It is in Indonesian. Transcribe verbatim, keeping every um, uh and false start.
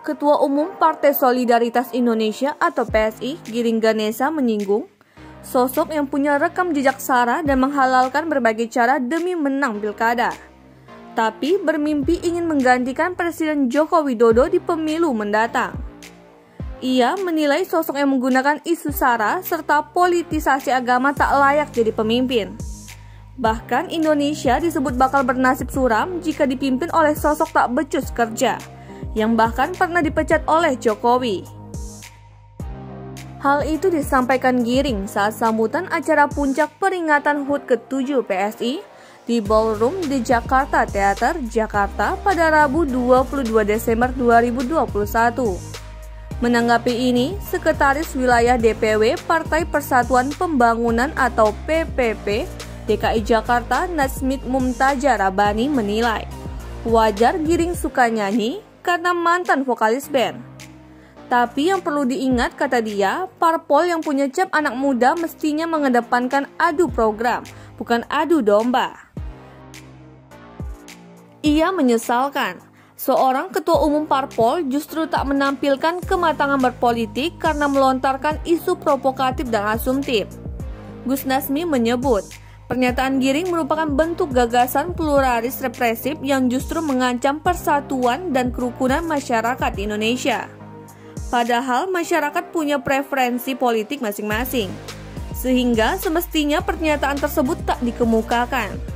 Ketua Umum Partai Solidaritas Indonesia atau P S I, Giring Ganesa menyinggung sosok yang punya rekam jejak sara dan menghalalkan berbagai cara demi menang pilkada, tapi bermimpi ingin menggantikan Presiden Joko Widodo di pemilu mendatang. Ia menilai sosok yang menggunakan isu sara serta politisasi agama tak layak jadi pemimpin. Bahkan Indonesia disebut bakal bernasib suram jika dipimpin oleh sosok tak becus kerja, yang bahkan pernah dipecat oleh Jokowi. Hal itu disampaikan Giring saat sambutan acara puncak peringatan H U T ketujuh P S I di Ballroom di Jakarta Theater, Jakarta pada Rabu dua puluh dua Desember dua ribu dua puluh satu. Menanggapi ini, Sekretaris Wilayah D P W Partai Persatuan Pembangunan atau P P P D K I Jakarta Nazmit Mumtaja Rabani menilai wajar Giring suka nyanyi karena mantan vokalis band. Tapi yang perlu diingat, kata dia, parpol yang punya cap anak muda mestinya mengedepankan adu program, bukan adu domba. Ia menyesalkan, seorang ketua umum parpol justru tak menampilkan kematangan berpolitik karena melontarkan isu provokatif dan asumtif. Gus Nazmi menyebut, pernyataan Giring merupakan bentuk gagasan pluralis represif yang justru mengancam persatuan dan kerukunan masyarakat Indonesia. Padahal masyarakat punya preferensi politik masing-masing, sehingga semestinya pernyataan tersebut tak dikemukakan.